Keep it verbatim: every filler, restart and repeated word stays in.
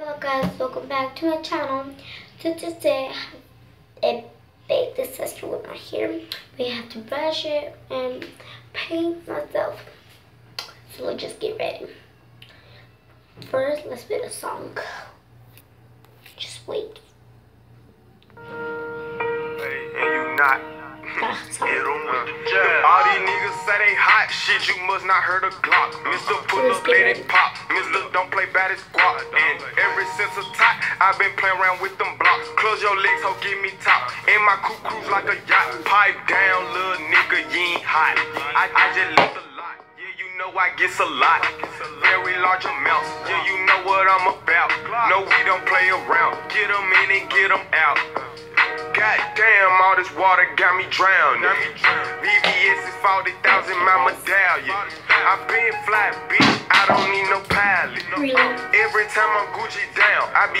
Hello guys, welcome back to my channel. So today I have a big disaster with my hair. We have to brush it and paint myself. So let's just get ready. First, let's play a song. Just wait. Hey, and you not. Ah, sorry. All these niggas say they hot shit, you must not heard a Glock. Mister Pull up, let it pop. Mister Don't play bad as squat. And ever since a tot, I've been playing around with them blocks. Close your legs, ho, give me top. And my coupe cruise like a yacht. Pipe down, little nigga, you ain't hot. I, I just left a lot. Yeah, you know I get a lot. Very large amounts. Yeah, you know what I'm about. No, we don't play around. Get them in and get them out. God damn, all this water got me drowning. V V S is forty thousand, my medallion. I been fly, bitch, I don't need no pilot. Every time I'm Gucci down, I be